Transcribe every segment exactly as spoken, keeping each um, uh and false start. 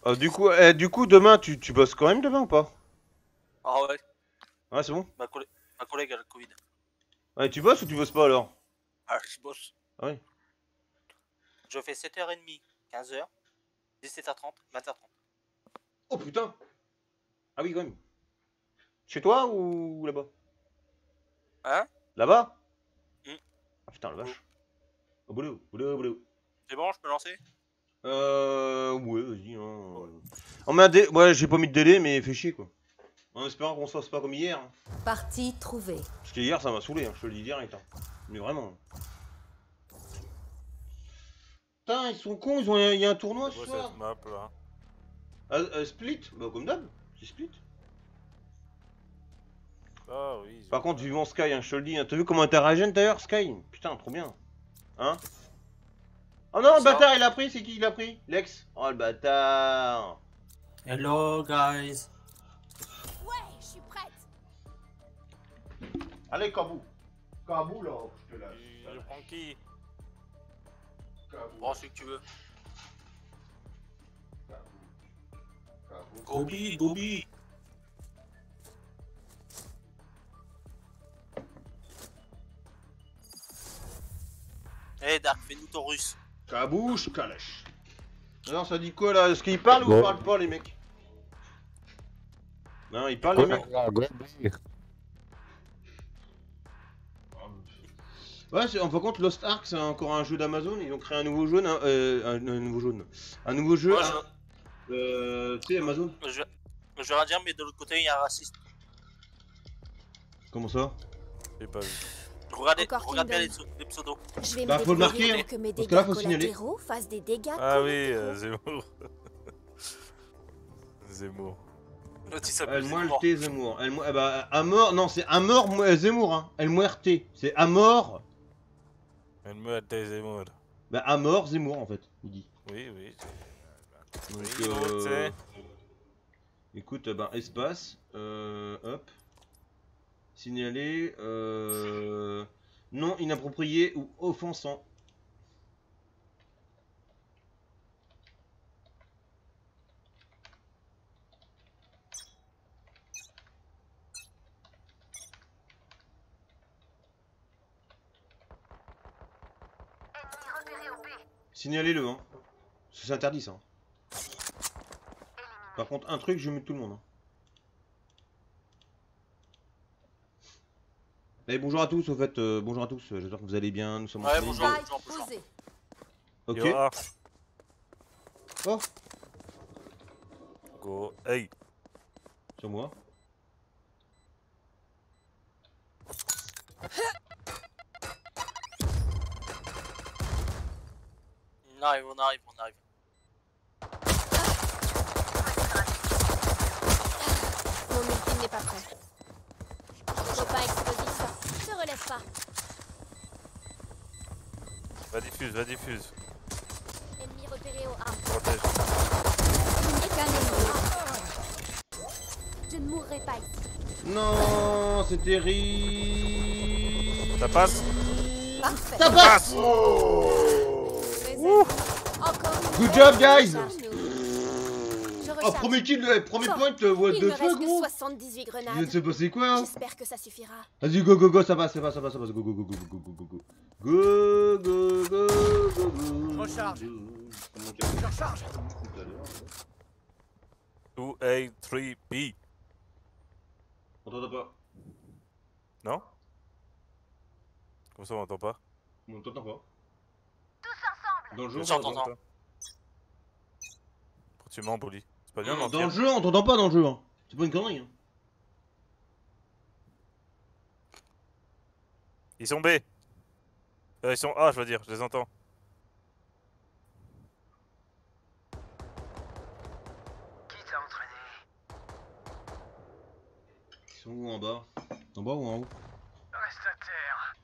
Euh, du coup, eh, du coup, demain, tu, tu bosses quand même demain ou pas? Ah ouais, Ouais, c'est bon? ma, collè- ma collègue a le Covid. Ouais, tu bosses ou tu bosses pas alors? Ah, je bosse. Ah ouais. Je fais sept heures trente, quinze heures, dix-sept heures trente, vingt heures trente. Oh putain! Ah oui, quand même. Chez toi ou là-bas? Hein? Là-bas? Hmm. Ah putain, la Oh. vache. Au boulot, au boulot, au boulot. C'est bon, je peux lancer? Euh. Ouais, vas-y. Hein. Ouais. On met un dé. Ouais, j'ai pas mis de délai, mais fait chier quoi. En espérant qu'on se fasse pas comme hier. Hein. Partie trouvée. Parce qu'hier, ça m'a saoulé, hein, je te le dis direct. Hein. Mais vraiment. Putain, ils sont cons, ils ont... il y a un tournoi ce C'est beau soir. cette map là. Ah, euh, Split? Bah, comme d'hab, c'est Split. Ah oui. Par contre, vivant Sky, hein, je te le dis. Hein. T'as vu comment interagène d'ailleurs, Sky? Putain, trop bien. Hein? Oh non, le Ça. bâtard, il a pris, c'est qui il a pris? Lex? Oh le bâtard. Hello guys. Ouais, je suis prête. Allez, Kabou. Kabou là, je te lâche. Je prends qui? Kabou. Prends celui que tu veux. Kabou. Gobi, Gobi. Eh hey, Dark, fais-nous ton russe. Kabouche, Kalash. Alors ça dit quoi là? Est-ce qu'ils parlent ou Go. ils parlent pas les mecs? Non, ils parlent les mecs. Ouais, c'est- en fin de compte, Lost Ark c'est encore un jeu d'Amazon. Ils ont créé un nouveau jeu, euh, un, un nouveau jeu, un nouveau jeu. Moi, hein, euh, tu sais, Amazon. je... je... je vais rien dire, mais de l'autre côté, il y a un raciste. Comment ça? J'ai pas vu. Regardez, Encore regarde bien les, Kingdom. pseudos- les pseudos. Je vais Bah, me faut le débrouiller marquer, pour que mes parce que là, dégâts faut signaler. collatéraux fassent des dégâts Ah oui, collatéraux. euh, Zemmour. Zemmour. L'autre, il s'appelle El Zemmour. Muerte Zemmour. El, Mu- eh bah, Amor, non, c'est Amor Mu- Zemmour, hein. El Muerte. C'est Amor. Elle me hâte Zemmour. Bah, Amor Zemmour en fait, il dit. Oui, oui. Donc, Oui, euh, tu sais. écoute, bah, espace, euh, hop. Signaler, euh, nom inapproprié ou offensant. Signalez-le, hein. C'est interdit ça. Par contre, un truc, je mute tout le monde. Hein. Eh, bonjour à tous, au fait, euh, bonjour à tous, j'espère que vous allez bien, nous sommes en Ouais, stream. bonjour. Taille posée. Ok. Yo, ah. Oh, Go. Hey. sur moi. On arrive, on arrive, on arrive. Mon ultime n'est pas prêt. Copain explosif, se relève pas. Va diffuse, va diffuse. Ennemi repéré au A. Protège. Il n'est qu'un ennemi. Je ne mourrai pas ici. Non, c'est terrible. Ça passe? Parfait. Ça passe. Réserve. Encore une Good fois, job, guys. recharge-nous. Je Oh, recharge. premier kill, euh, premier Bon, point, euh, what Il the me fuck, reste que gros. soixante-dix-huit Il vient de grenades. se passer quoi, hein? J'espère que ça suffira. Vas-y, go, go, go, ça passe, ça passe, ça passe, ça passe, go, go, go, go, go, go, go, go. Go, go, go, go, go. Recharge. Comment tu as- Je recharge. tout à l'heure. deux A trois B. On t'entend pas. Non? Comme ça, on m'entend pas. On t'entend pas. Dans le jeu, on J'entends. t'entend pas. Pourquoi tu m'embolis? C'est pas bien Non, de dans le mentir. jeu, on t'entend pas dans le jeu. Hein. C'est pas une connerie. Hein. Ils sont B. Euh, ils sont A, je veux dire, je les entends. Ils sont où en bas? En bas ou en haut? Reste à terre.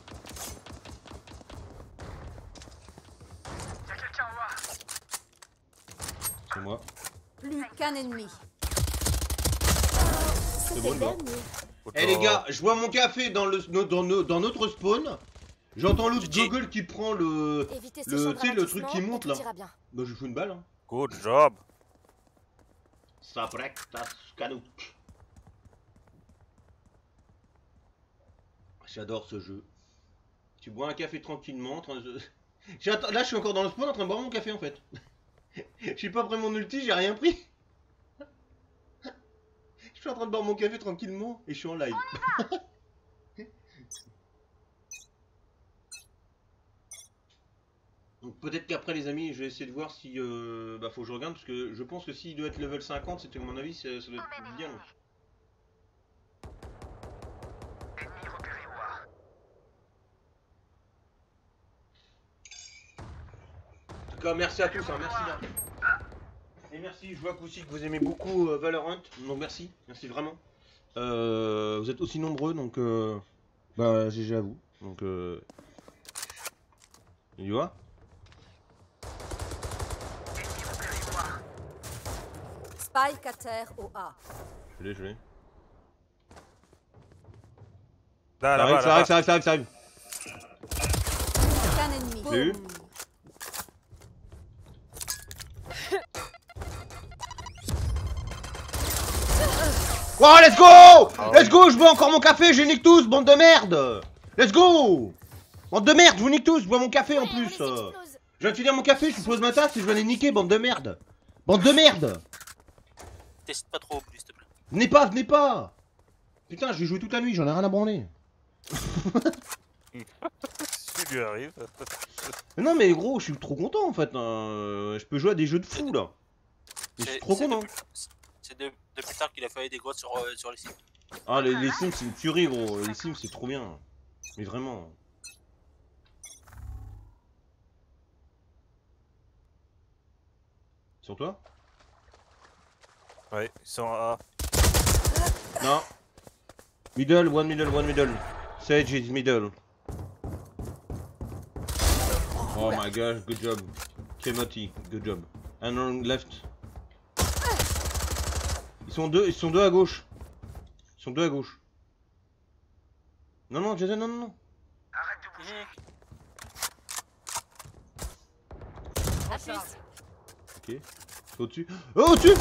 Y'a quelqu'un en bas. C'est moi. Plus qu'un ennemi. C'est C'était bon, le le bas. dernier. Eh les gars, je bois mon café dans, le, no- dans, no- dans notre spawn. J'entends l'autre G G. Google qui prend le. Évitez ces Le- chambres tu sais, le truc qui d'avertissement monte, et là. tout ira bien. Bah, je fous une balle. Hein. Good job. Sabrek Taskanouk. J'adore ce jeu. Tu bois un café tranquillement. En train de... Là, je suis encore dans le spawn en train de boire mon café en fait. J'ai pas pris mon ulti, j'ai rien pris. Je suis en train de boire mon café tranquillement et je suis en live. Donc peut-être qu'après les amis, je vais essayer de voir si... Euh... Bah faut que je regarde parce que je pense que s'il doit être level cinquante, c'était à mon avis, ça, ça doit être bien long. Ennemi repéré au A. En tout cas, merci à tous, hein, merci là. Et merci, je vois que aussi que vous aimez beaucoup euh, Valorant, donc merci, merci vraiment. Euh, vous êtes aussi nombreux, donc euh, bah G G à vous. Donc euh, tu vois. Ennemi repéré au A. Spike à terre au A. Je l'ai, je l'ai. Là, Ça là-bas, arrive, ça là-bas. arrive, ça arrive, ça arrive, ça arrive. Qu'un ennemi. J'ai eu. Boum. Oh, let's go! Let's go, je bois encore mon café, je nique tous, bande de merde! Let's go! Bande de merde, je vous nique tous, je bois mon café en Ouais, on les plus. euh. explose. Je viens de finir mon café, je pose ma tasse et je vais les niquer, bande de merde! Bande de merde! Teste pas trop, s'il te plaît. Venez pas, venez pas! Putain, je vais jouer toute la nuit, j'en ai rien à branler. Tu lui arrives. Mais non, mais gros, je suis trop content en fait. hein. Je peux jouer à des jeux de fou là. Mais je suis C'est- trop c'est content. depuis- C'est de- depuis tard qu'il a fallu des grosses sur, euh, sur les sites. Ah, les, les Sims, c'est une tuerie, gros. Les Sims, c'est trop bien. Mais vraiment. Sur toi? Ouais, ils sont à. Non. Middle, one middle, one middle. Sage is middle. Oh my gosh, good job. Kemoti, good job. And on left. Ils sont deux, ils sont deux à gauche. Ils sont deux à gauche. Non, non, Jason, non, non, non. Arrête de bouger. À plus. Ok. Au-dessus. Oh, au-dessus!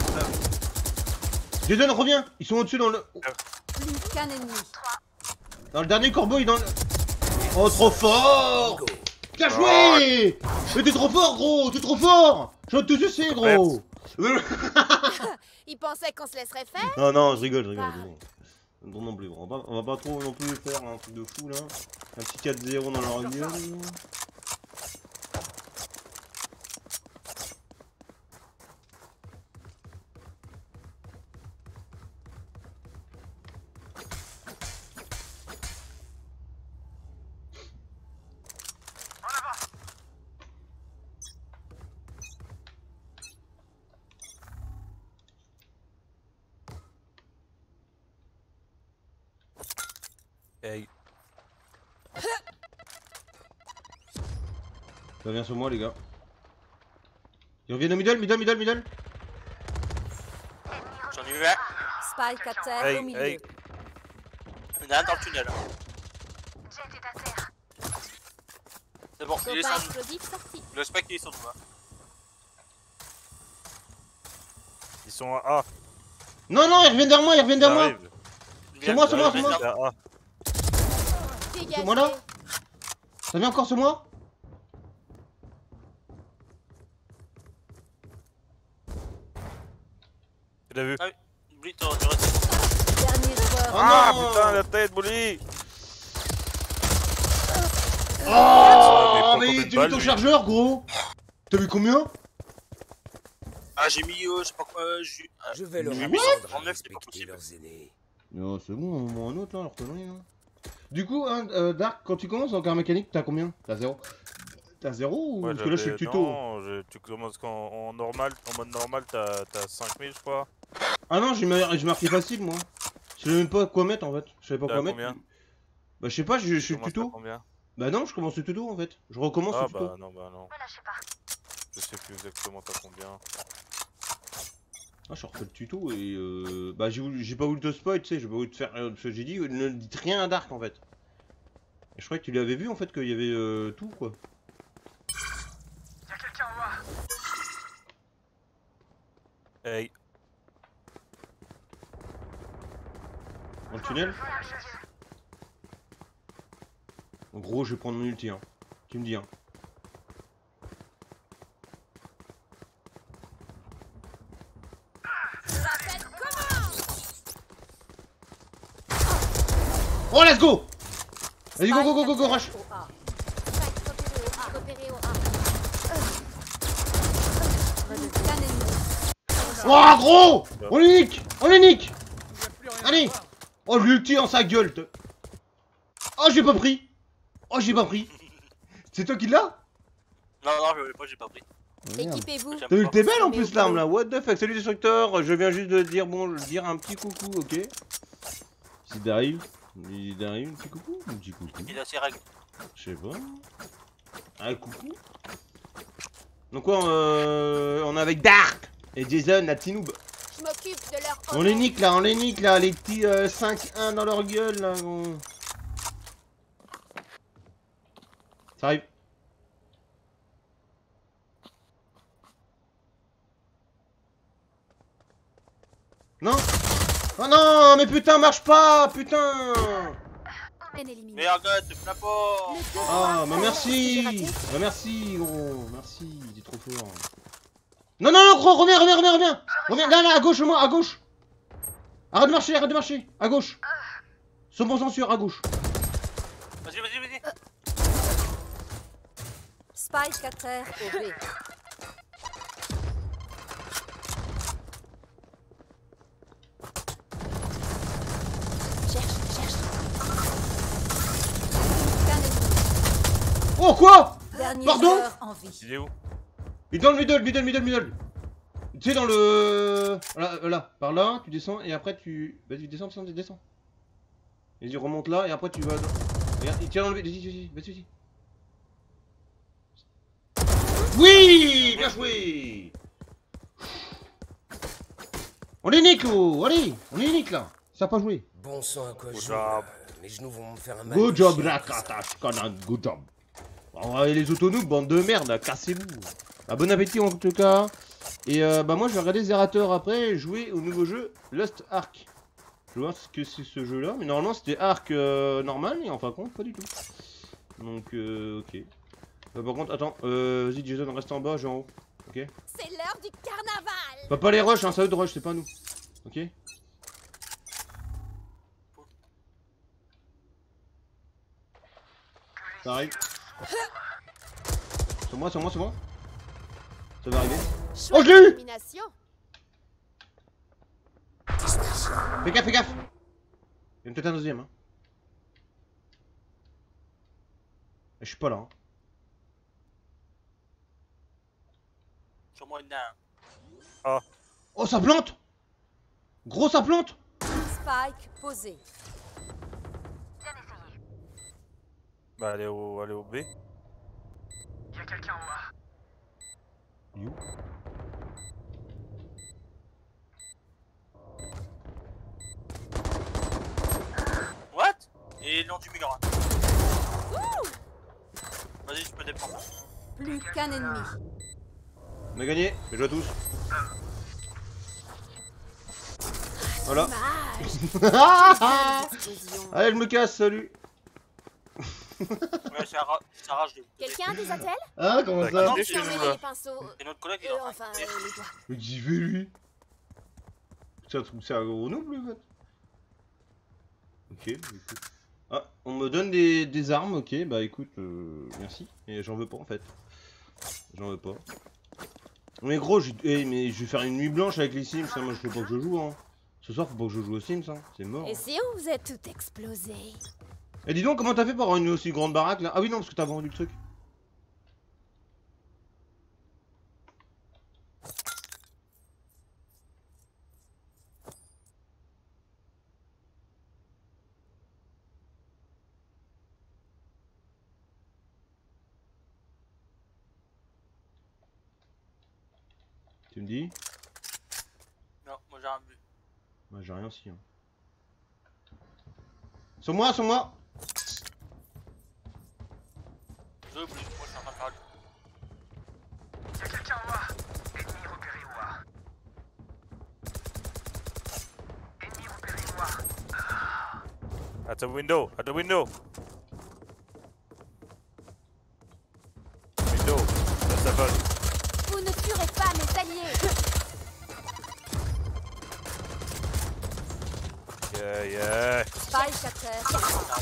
Jason, reviens! Ils sont au-dessus dans le. Plus qu'un ennemi. Dans le dernier corbeau, il est dans le. Oh, trop fort! Bien joué! Mais t'es trop fort, gros! T'es trop fort! Je vais te sucer, gros! Ils pensaient qu'on se laisserait faire. Non, non, je rigole, je rigole. c'est bon. Non, non plus, on va, pas, on va pas trop non plus faire un truc de fou là. Un petit quatre zéro dans leur gueule. En avant. Hey. Ça vient sur moi, les gars. Ils reviennent au middle, middle, middle, middle. J'en ai eu un. Spike à terre Hey, au milieu. hey. Il y en a un dans le tunnel. Jet est à terre. C'est bon, il est Copain sur nous. explosif sorti. Le spec il est sur nous. hein. Ils sont à A. Non, non, ils reviennent vers moi, ils reviennent vers moi. J'arrive. Viens, moi, c'est moi, viens, c'est moi. viens. À A. Dégagez. Moi là. Ça vient encore sur moi? Tu l'as vu? Oublie, t'aurais dû rester. Dernier joueur. Oh Ah non. putain, la tête, Bouli! Oh, Ah, mais mais combien de tu mis balles, ton lui chargeur, gros. T'as vu combien? Ah, j'ai mis, euh, je sais pas quoi, euh, j'ai- ah, Je vais leur j'ai mis apprendre cent à trente-neuf, c'est pas respecter possible. leurs aînés. Non, c'est bon, on en un autre là, leur connerie. Hein. Du coup, hein, euh, Dark, quand tu commences en car mécanique, t'as combien? T'as zéro? T'as zéro ou Ouais, parce que là je suis le j'avais- tuto? Non, je- tu commences qu'en en normal, en mode normal, t'as t'as cinq mille, je crois. Ah non, j'ai mar- j'ai marqué facile moi. Je savais même pas quoi mettre en fait. Je savais pas T'as quoi mettre. combien? Bah je sais pas, je, je Tu suis le commences à tuto. combien? Bah non, je commence le tuto en fait. Je recommence Ah le tuto. bah non, bah non. Ne lâchez pas. Je sais plus exactement t'as combien. Ah, je refais le tuto et euh... bah j'ai voulu- j'ai pas voulu te spoil, tu sais, j'ai pas voulu te faire euh, ce que j'ai dit, ne dites rien à Dark en fait. Et je croyais que tu l'avais vu en fait qu'il y avait euh, tout quoi. Y'a quelqu'un en A. Hey. Dans le tunnel. En gros, je vais prendre mon ulti, hein. Tu me dis, hein. Oh, let's go! Vas-y, go, go, go, go, go, rush! Au A. Spike repéré au A. Repéré au A. Scan ennemi. Oh, gros! On les nique! On les nique! Allez! Oh, l'ulti en sa gueule! te- Oh, j'ai pas pris! Oh, j'ai pas pris! C'est toi qui l'as? Non, non, je- moi j'ai pas pris. Équipez-vous. J'aime T'as pas. t'es belle en plus l'arme là, what the fuck, salut destructeur, je viens juste de dire bon, dire un petit coucou, ok. S'il arrive, il arrive, un petit coucou, un petit coucou, Il a ses règles. je sais pas. Ah coucou. Donc quoi, euh, on est avec Dark et Jason, la petite noob. Je m'occupe de leur. On les nique là, on les nique là, les petits euh, cinq un dans leur gueule là. On... Ça arrive. Non. Oh non, mais putain, marche pas, putain. Éliminé. Mais regarde, c'est pas fort. Ah, bah J'ai merci. raté. Bah merci, gros, merci, il est trop fort. Non, non, non, gros, reviens, reviens, reviens, reviens. Reviens, là, là, à gauche, moi, à gauche. Arrête de marcher, arrête de marcher, à gauche. Sans bon censure, à gauche. Vas-y, vas-y, vas-y. Spike à terre au B. Cherche, cherche. Scan ennemi. Oh, quoi? Dernier Pardon joueur en vie. Il est où? Il est dans le middle, middle, middle, middle. Tu sais, dans le... Là, euh, là, par là, tu descends, et après tu... Vas-y, descends, descends, descends. Vas-y, remonte là, et après tu vas... Regarde, il tire dans le... Vas-y, vas-y, vas-y, vas-y. Oui, bien joué. On les nique, oh, allez, on les nique là. Ça a pas joué. Bon sang à quoi je Good joue, job. là. Mes genoux vont me faire un mal. Good de job, chien la après ça. katash, Conan, good job. Bon, allez, les autonomes, bande de merde, là, cassez-vous. Bah, bon appétit en tout cas. Et euh, bah moi je vais regarder Zerator après et jouer au nouveau jeu Lost Ark. Je vais voir ce que c'est ce jeu là, mais normalement c'était Ark euh, normal et en fin de compte pas du tout. Donc euh, ok. Euh, par contre attends, euh, vas-y Jason reste en bas, j'ai en haut. Ok. C'est l'heure du carnaval. Pas pas les rush, hein, ça eux de rush, c'est pas nous. Ok. Ça arrive. Sur moi, sur moi, sur moi. Ça va arriver. Choix Oh, je l'ai eu. d'élimination. Fais gaffe, fais gaffe. Il y en a peut-être un deuxième. Hein. Et je suis pas là. Hein. Sur moi, il y en a un. Oh, ça plante. Gros, ça plante. Spike posé. Bien essayé. Bah, allez au, allez au B. Il y a quelqu'un en A. You. What? Et le long du mur. hein. Vas-y, tu peux déprendre. Plus qu'un ennemi. On a gagné. Mais joué à tous. Voilà. Explosion. Allez, je me casse, salut. Ouais, ça ra- ça rage de. Quelqu'un a des attelles? Ah, comment Bah, ça? non, qui est c'est chez Fermez nous là? les pinceaux. Et notre collègue, il Euh, est en enfin, train euh, de- les doigts. Mais j'y vais lui. C'est un truc, c'est un gros noob le fait. Ok, écoute. Ah, on me donne des, des armes, ok, bah écoute, euh, merci. Et j'en veux pas en fait. J'en veux pas. Mais gros, je, eh, mais je vais faire une nuit blanche avec les Sims, hein. Moi je veux pas que je joue hein. Ce soir faut pas que je joue aux Sims, hein. C'est mort. Et Hein. si on vous êtes tout explosé? Et dis donc, comment t'as fait pour avoir une aussi grande baraque là? Ah oui, non, parce que t'as vendu le truc. Tu me dis? Non, moi j'ai un but. Bah j'ai rien aussi. Hein. Sur moi, sur moi! Je veux plus, moi je suis en train de faire le. Il y a quelqu'un en A. Ennemi repéré au A. Ennemi repéré au A. At the window, at the window. Window, that's the ball. Vous ne tuerez pas mes alliés. Yeah, yeah. Spike à terre.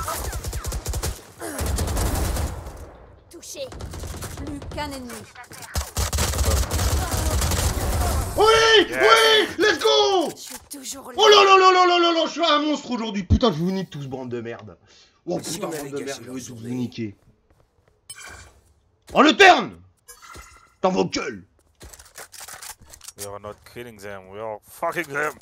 Touché. Plus qu'un ennemi. Oui, Yes. oui, let's go. Je suis toujours là. Oh là là là là là là là, je suis un monstre aujourd'hui. Putain, je vous nique tous, bande de merde. Oh Si putain, on bande allait de gâcher merde, je leur vais tous vous journée. niquer. Oh le turn. Dans vos gueules. We are not killing them, we are fucking them.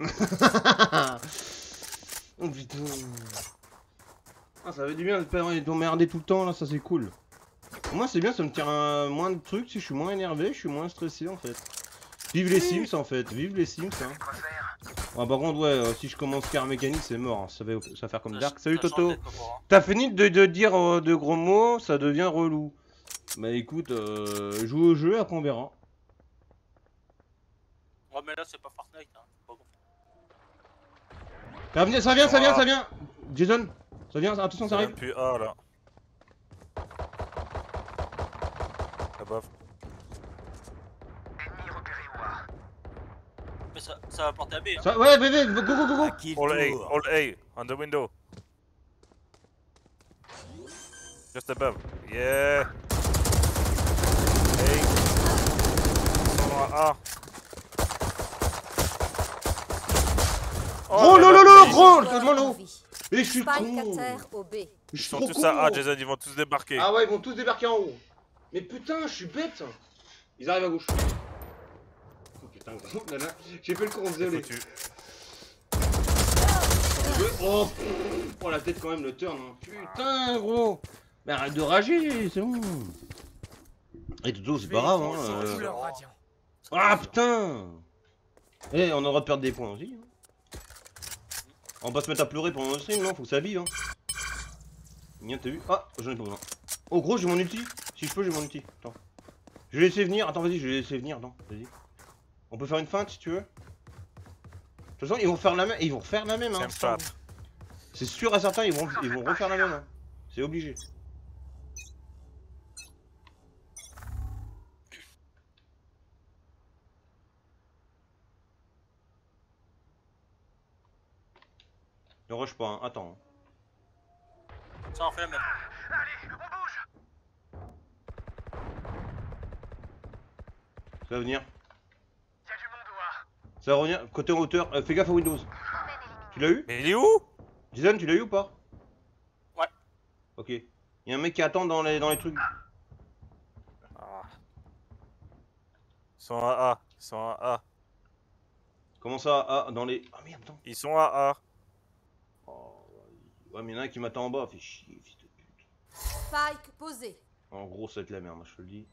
Oh putain. Ah, ça fait du bien de pas être emmerdé tout le temps là, ça c'est cool. Moi c'est bien, ça me tire un... moins de trucs, si je suis moins énervé, je suis moins stressé en fait. Vive les Sims en fait, vive les Sims hein. Ah par contre ouais, euh, si je commence car mécanique c'est mort, hein. ça, va, ça va faire comme Dark. Salut Ça change Toto. d'être pas pour, hein. T'as fini de, de dire euh, de gros mots, ça devient relou. Bah écoute, euh, joue au jeu, après on verra. Ouais, mais là, c'est pas Fortnite. Hein. Pas bon. Ça vient, ça vient, ça vient, ça vient. Jason, ça vient, attention, ça Ça vient arrive. depuis A là. Above. Ennemi repéré au A. Mais ça, ça va porter à B. Hein. Ça, ouais, bébé, go go go go. All A, all A, on the window. Just above. Yeah. A. Ils sont à A. Oh mais là là là, là, mais gros, Joueur tellement en long. vie. Et je suis Spike à con. terre au B. Je Ils suis sont trop tous con. à A, Jason, ils vont tous débarquer. Ah ouais, ils vont tous débarquer en haut. Mais putain, je suis bête. Ils arrivent à gauche. Oh putain, gros, nana. J'ai fait le con, C'est désolé. foutu. Oh, oh la tête quand même, le turn. Hein. Putain, gros. Mais arrête de rager, c'est bon. Et Toto, c'est pas grave. Hein. euh. Couleur radiant. Ah putain. Eh, on aura de perdre des points aussi. Hein. On va pas se mettre à pleurer pendant le stream, non, faut que ça vive. Hein. Bien, t'as vu? Ah, j'en ai pas besoin. Oh, gros, j'ai mon ulti. Si je peux, j'ai mon ulti. Attends. Je vais laisser venir. Attends, vas-y, je vais laisser venir. Non, vas-y. On peut faire une feinte si tu veux. De toute façon, ils vont faire la même. Ils vont refaire la même. Hein. Same strat. C'est sûr à certains, ils vont, ils vont refaire la même. Hein. C'est obligé. Ne rush pas, hein. Attends. Ça en fait la même. Allez, on bouge. Ça va venir. Y a du monde au A. Ça va revenir. Côté en hauteur. Euh, fais gaffe à Windows. Tu l'as eu? Mais il est où? Jason, tu l'as eu ou pas? Ouais. Ok. Il y a un mec qui attend dans les, dans les trucs. Ah. Ils sont à A, ils sont à A. Comment ça? Ah, dans les. Ah merde, attends. Ils sont à A. Oh, ouais, mais il y en a un qui m'attend en bas. Fait chier, fils de pute. Spike posé. En gros, ça va être la merde, moi je te le dis.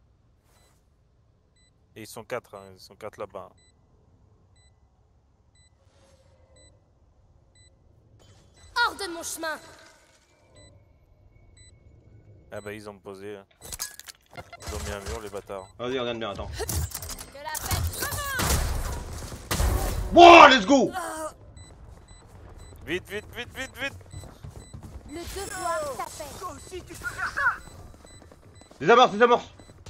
Et ils sont quatre, hein, ils sont quatre là-bas. Hors de mon chemin. Ah bah ils ont posé. hein. Ils ont mis un mur les bâtards. Vas-y, regarde bien, attends. Que la fête commence. Wow, let's go! Vite, vite, vite, vite, vite! Le devoir t'appelle. Toi aussi, tu peux faire ça. Des amorces, des amorces!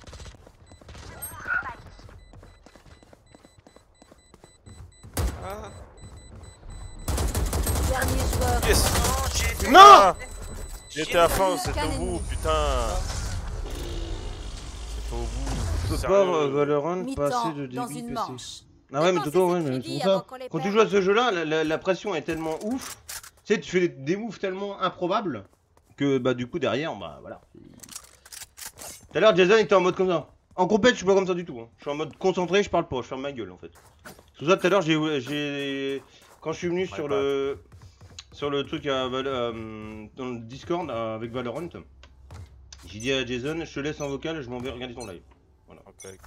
Dernier joueur. Yes! Non, j'ai été. Non! Ah, J'étais à fond, Plus c'était qu'un au bout, ennemi. putain! C'était au bout. Je peux Sérieux. pas euh, Valorant Mi-temps passer de dans débit une P C. manche. Ah ouais, mais Dépensez Toto, ouais, ces mais c'est crédits pour ça. avant qu'on les Quand tu perde. joues à ce jeu-là, la, la- la pression est tellement ouf. Tu sais, tu fais des, des moves tellement improbables que bah du coup derrière, bah voilà. Tout à l'heure, Jason était en mode comme ça. En compète, je suis pas comme ça du tout. Hein. Je suis en mode concentré, je parle pas, je ferme ma gueule en fait. Tout ça, tout à l'heure, j'ai, j'ai, quand je suis venu sur bad. le, sur le truc à Val- euh, dans le Discord euh, avec Valorant, j'ai dit à Jason, je te laisse en vocal, je m'en vais regarder ton live. Ok.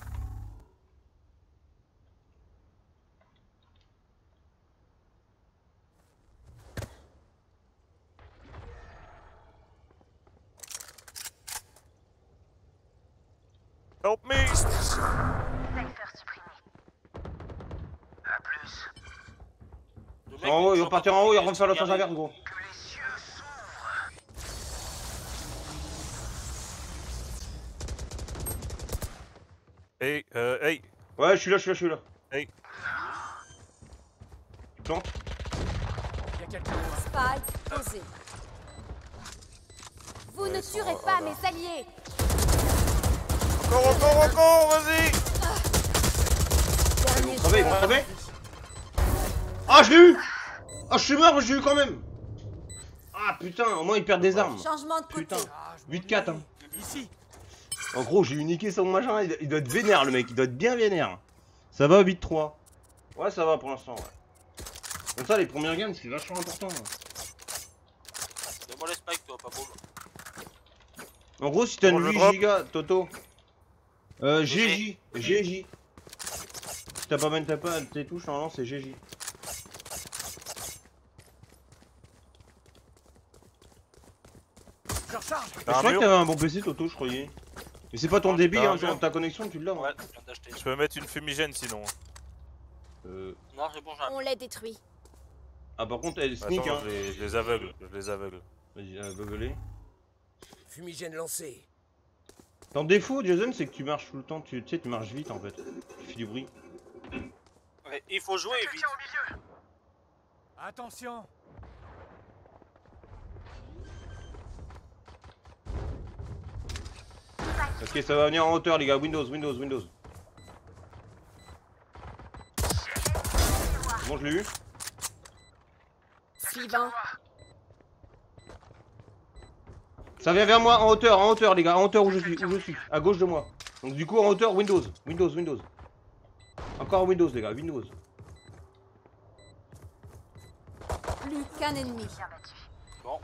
Help me! Cypher supprimé. À plus. Le mec, En haut, ils il vont partir en haut, ils vont faire le regarde. sens inverse, gros. Que les cieux Hey, euh, hey. Ouais, je suis là, je suis là, je suis là. Hey. Tu plantes? Y'a quelqu'un en bas. Spike posé. Vous Ouais, ne ils sont tuerez là, pas là. mes alliés. Encore, encore, encore, vas-y. Dernier Ils vont crever, ils vont joueur. crever. Ah, je l'ai eu. Ah, je suis mort, mais je l'ai eu quand même. Ah putain, au moins ils perdent des armes. Changement de côté. Putain. Ah, je huit quatre, m'ennuie. Ici. En gros, j'ai eu niqué son machin, il il doit être vénère le mec, il doit être bien vénère. Ça va huit trois. Ouais, ça va pour l'instant, ouais. Comme ça, les premières games, c'est vachement important. Ouais. Donne-moi les spikes, toi, pas beau. En gros, si t'as Bon, une je huit drop. gigas, Toto. Euh, G J. G J. Si t'as pas même t'as pas tes touches, normalement c'est G J. Je recharge. Je T'as un crois que mur? t'avais un bon P C, Toto, je croyais. Mais c'est pas ton Non, débit, t'as un hein, mur. ta connexion, tu l'as. Ouais, Hein. je viens d'acheter. Je peux mettre une fumigène sinon. Euh... Non, c'est bon, j'ai un. On les détruit. Ah, par contre, elle sneak, Attends, hein. je les, je les aveugle, je les aveugle. Vas-y, aveuglé. Fumigène lancé. Ton défaut, Jason, c'est que tu marches tout le temps, tu tu sais, tu marches vite en fait. Tu fais du bruit. Ouais, il faut jouer vite. Quelqu'un au milieu. Attention. Ok, ça va venir en hauteur, les gars. Windows, Windows, Windows. Bon, je l'ai eu. Suivant. Ça vient vers moi en hauteur, en hauteur, les gars. En hauteur où je suis, où je suis. À gauche de moi. Donc, du coup, en hauteur, Windows. Windows, Windows. Encore Windows, les gars. Windows. Plus qu'un ennemi. Bon,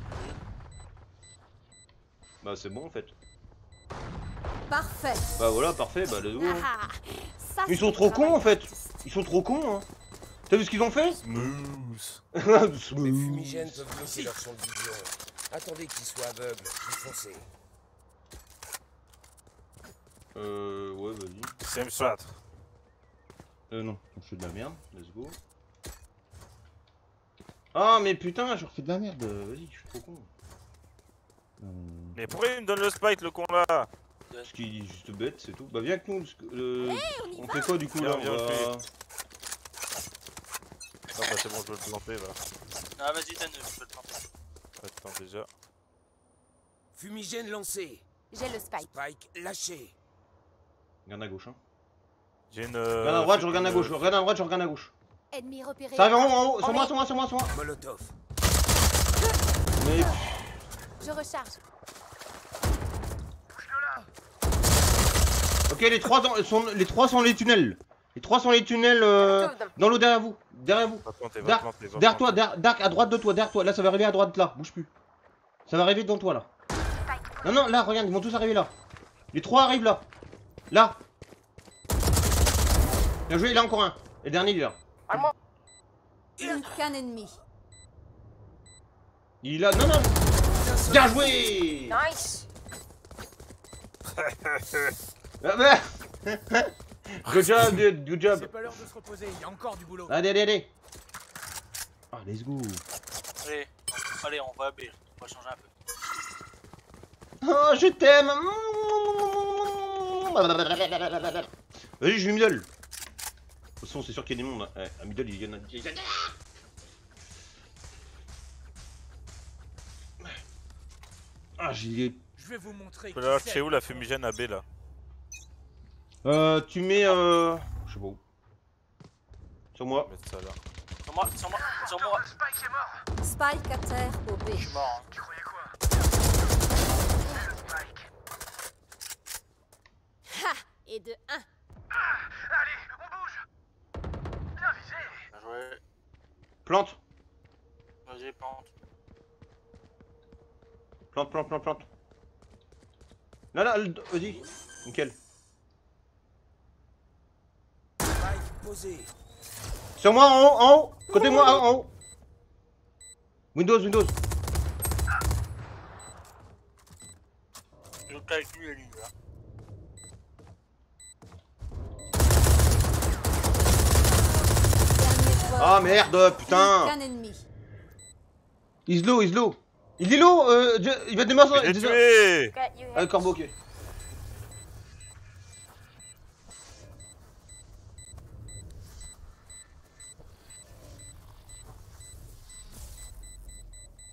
Bah, c'est bon en fait. Parfait. Bah, voilà, parfait. Bah, let's go. hein. Ah, ça, Ils c'est sont du trop travail cons en fait. d'artiste. Ils sont trop cons, hein. T'as vu ce qu'ils ont fait? Smooth. Les fumigènes peuvent bloquer leur champ de vision. Attendez qu'ils soient aveugles, puis foncez. Euh, ouais, vas-y. Same strat. Euh, non, je fais de la merde. Let's go. Ah, mais putain, je refais de la merde. Vas-y, je suis trop con. Euh, Mais pourquoi il me donne le spike, le con là? Parce qu'il est juste bête, c'est tout. Bah, viens avec nous. parce que, euh, on y on va. fait quoi du coup là? Viens, On viens, va... je Ah bah c'est bon, je vais le planter là. ah, vas-y, donne, je peux le planter. Attends déjà. Fumigène lancé. J'ai le spike. Spike lâché. Regarde à gauche, hein. J'ai une. euh, Regarde à droite, je regarde à une- gauche. Regarde à droite, je regarde à gauche. Ennemi repéré. Ça arrive en haut, en haut. Sur En moi, haut. sur moi, sur moi, sur moi. Molotov. Mais. Je recharge. Ok, les trois dans- sont, les trois sont les tunnels. Les trois sont les tunnels euh, dans l'eau derrière vous. Derrière vous. Va planter, va Dark, planter, va derrière toi, planter. derrière, Dark, à droite de toi, derrière toi. Là, ça va arriver à droite, là. Bouge plus. Ça va arriver devant toi, là. Non, non, là, regarde, ils vont tous arriver là. Les trois arrivent là. Là. Bien joué, là encore un. Et le dernier, il est là. Plus qu'un ennemi. Il est là. Non, non. Bien joué. Nice. Ah, bah. Good job, dude. Good job. C'est pas l'heure de se reposer. Il y a encore du boulot. Allez, allez, allez. Ah, let's go. Allez, allez, on va à B. On va changer un peu. Oh, je t'aime. Vas-y, je vais middle. De toute façon, c'est sûr qu'il y a des mondes. Ouais, à middle, il y en a. Ah, j'ai. Je vais vous montrer. Je peux qui la c'est. chez où la fumigène à B là? Euh, tu mets. Euh... Je sais pas où. Sur moi. Mettre ça là. Sur moi, sur moi, sur moi. Le Spike est mort. Spike à terre au B. Je suis mort. Hein. Tu croyais quoi? Le Spike. Ha. Et de un. Allez, on bouge. Bien visé. Bien joué. Plante. Vas-y, plante. Plante, plante, plante, plante. Là, là, le- vas-y. Nickel. Spike posé. Sur moi, en haut, en haut. Côté moi, en haut. Windows, Windows. Je calcule les lignes là. Dernier joueur. Ah merde, Plus putain. qu'un ennemi. Islo, Islo. Il est low, euh, je- il va démarrer. Je l'ai tué! Ah, Corbeau, ok.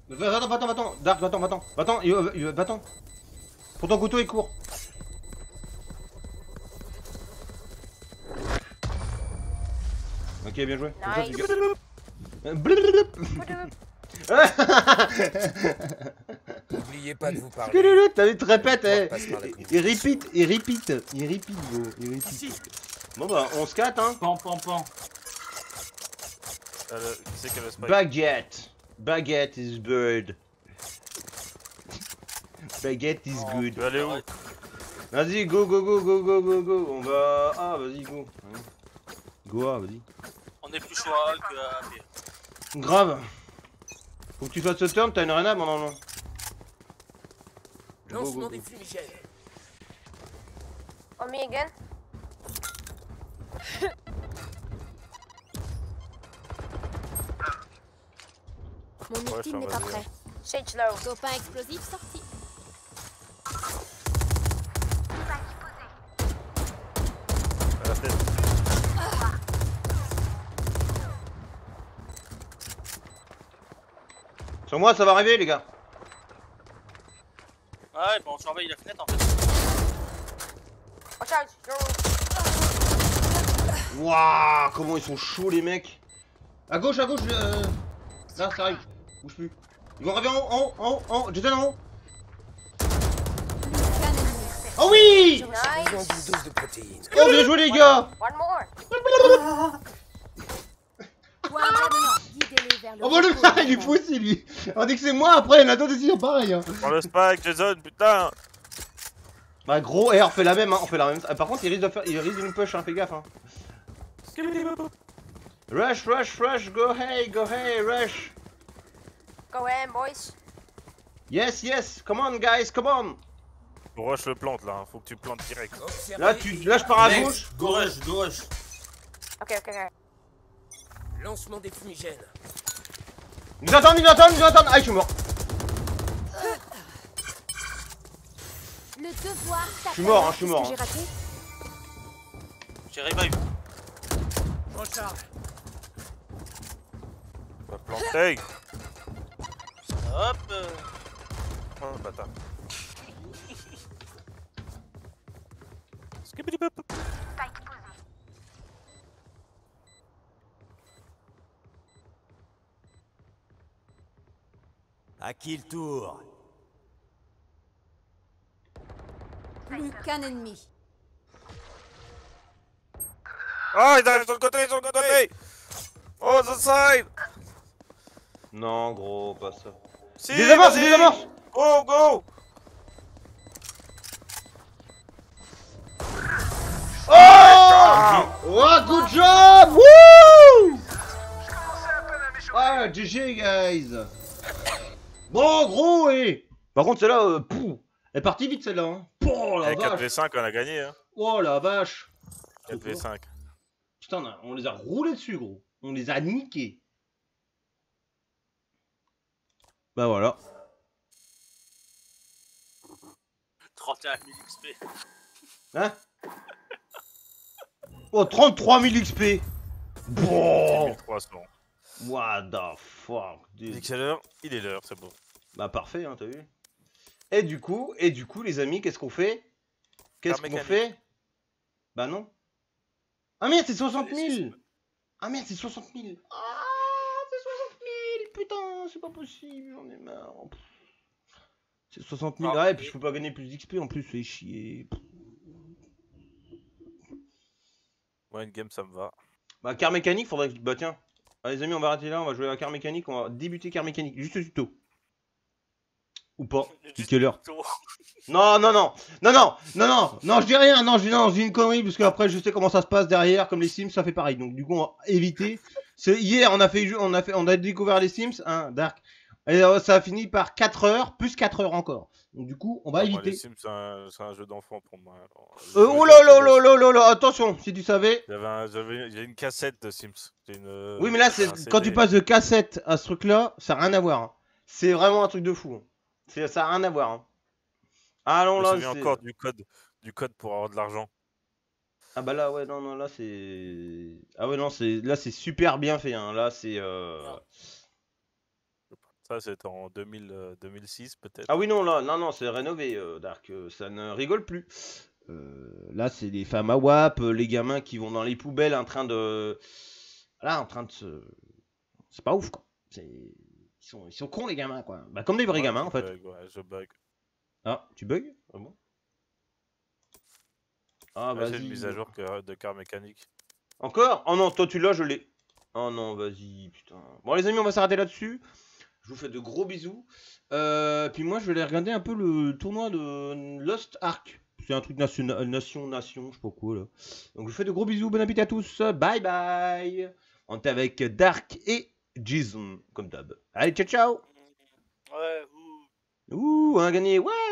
Va-t'en, va-t'en, va-t'en. Dark, va-t'en, va-t'en. Va-t'en, il va- il va- va-t'en. Pour ton couteau, il court. Ok, bien joué. Comme ça, Nice. tu gagnes. Euh, blablabla. N'oubliez pas de vous parler. Skelele, t'as vu, te répète, Victoire eh. passe par la Il communication. repeat, il repeat, il repeat, gros, il repeat. Bon bah, on se catte, hein. Pan, pan, pan. Euh, qui c'est qui avait spike? Baguette. Baguette is bird. Baguette is Oh. good. Tu vas aller où? Vas-y, go, go, go, go, go, go, go. On va. Ah, vas-y, go. Go, ah, vas-y. On est plus chaud à A que à B. Grave. Faut que tu fasses ce turn, t'as une arena, non, non, non. Go, go, Lancement go. des fumigènes. On me again. Mon Ouais, ultime ça n'est va pas bien. prêt. Shake low. Copain explosif sorti. À la tête. Sur moi, ça va arriver, les gars. Ouais, bon, on surveille la fenêtre en fait. Watch out. You're... Waouh, comment ils sont chauds, les mecs. À gauche, à gauche, euh... là, ça arrive. Bouge plus. Ils vont arriver en haut, en haut, en haut, en haut. Jason en haut. Plus qu'un ennemi. Oh oui. Besoin d'une Nice. dose de protéines. Oh, bien joué, les gars. One more. Point d'amiant. Guidez-les vers le Oh bah le repos ça, il est naturel. fou aussi, lui. On dit que c'est moi, après, il y en a d'autres aussi, pareil. Hein. Prends le spike, Jason, putain! Bah gros, eh, on fait la même, hein, on fait la même. Ah, par contre, il risque de faire, il risque de nous push, hein, fais gaffe. Hein. Rush, rush, rush, go hey, go hey, rush. Go ahead, boys. Yes, yes, come on, guys, come on. Faut rush le plante là, hein. Faut que tu plantes direct. Observez. Là, tu, là, je pars à Next, gauche. Go rush, go rush. Ok, ok, ok. Lancement des fumigènes. Ils nous attendent, ils nous attendent, ils nous attendent. Ah, je suis mort. Le devoir Je suis mort, hein, je suis mort, Qu'est-ce que j'ai raté? J'ai revive. Recharge. Va planter! Hop. euh, Oh bâtard. Skibidi-bop. À qui le tour? Plus qu'un ennemi. Oh, ils arrivent sur le côté, sur le côté! Oh, the side! Non, gros, pas ça. Si, Des amorces, vas-y. des amorces. Go, go! Oh! Oh, good job! Woo! Ah, G G, guys. Bon, gros, et. Par contre, celle-là, euh, pou, elle est partie vite, celle-là. Hein. Oh la Eh, quatre v vache. cinq, on a gagné, hein. Oh la vache. quatre v cinq. Putain, on a- on les a roulés dessus, gros. On les a niqués. Bah voilà. trente et un mille X P. Hein? Oh, trente-trois mille X P. Bon. mille trois cents. What the fuck, dude. Il est quelle heure? Il est l'heure, c'est bon. Bah parfait, hein, t'as vu. Et du coup, et du coup, les amis, qu'est-ce qu'on fait? Qu'est-ce Car qu'on mécanique. fait? Bah non. Ah merde, c'est soixante mille. Ah merde, c'est soixante mille. Ah, c'est soixante mille. Putain, c'est pas possible, j'en ai marre. Pff. C'est soixante mille. Ah, Ouais, et ok. puis je peux pas gagner plus d'X P en plus, c'est chier. Pff. Ouais, une game, ça me va. Bah, car mécanique, faudrait que. Bah tiens. Allez, les amis, on va arrêter là, on va jouer à car mécanique, on va débuter car mécanique. Juste le tuto. Ou pas. Juste Quelle heure? tour. Non, non, non, non, non, non, non, non, je dis rien, non, je dis non, je dis une connerie, parce qu'après je sais comment ça se passe derrière, comme les Sims, ça fait pareil, donc du coup on va éviter. C'est hier, on a fait, on a fait, on a découvert les Sims, hein, Dark, et euh, ça a fini par quatre heures, plus quatre heures encore. Donc du coup, on va Ah, moi, les éviter. Sims, c'est un, c'est un jeu d'enfant pour moi. alors. Euh, oh là là là là là là, attention, si tu savais. J'avais un- j'avais- J'ai une cassette de Sims. J'ai Une, euh, Oui, mais là, c'est c'est un quand C D. tu passes de cassette à ce truc-là, ça n'a rien à voir. Hein. C'est vraiment un truc de fou. Hein. C'est, ça n'a rien à voir. Hein. Ah non, Je me là, souviens c'est... encore du code, du code pour avoir de l'argent. Ah bah là, ouais, non, non, là, c'est... Ah ouais, non, c'est... là, c'est super bien fait. Hein. Là, c'est... Euh... Non. Ça, c'était en deux mille, euh, deux mille six, peut-être. Ah oui, non, là, non, non, c'est rénové, euh, Dark. euh, ça ne rigole plus. Euh, là, c'est les femmes à W A P, euh, les gamins qui vont dans les poubelles en train de. Là, en train de se. C'est pas ouf, quoi. C'est. Ils sont, ils sont cons, les gamins, quoi. Bah, comme des vrais Ouais, gamins, je en fait. bug, ouais, je bug. Ah, tu bugs? Ah bon? Ah, Ouais, c'est vas-y. une mise à jour que- de car mécanique. Encore? Oh non, toi, tu l'as, je l'ai. Oh non, vas-y, putain. Bon, les amis, on va s'arrêter là-dessus. Je vous fais de gros bisous. Euh, puis moi, je vais aller regarder un peu le tournoi de Lost Ark. C'est un truc nation, nation, nation, je sais pas quoi, là. Donc, je vous fais de gros bisous. Bon appétit à tous. Bye bye. On est avec Dark et Jason, comme d'hab. Allez, ciao, ciao. Ouais, ouh. Ouh, on a gagné. Ouais.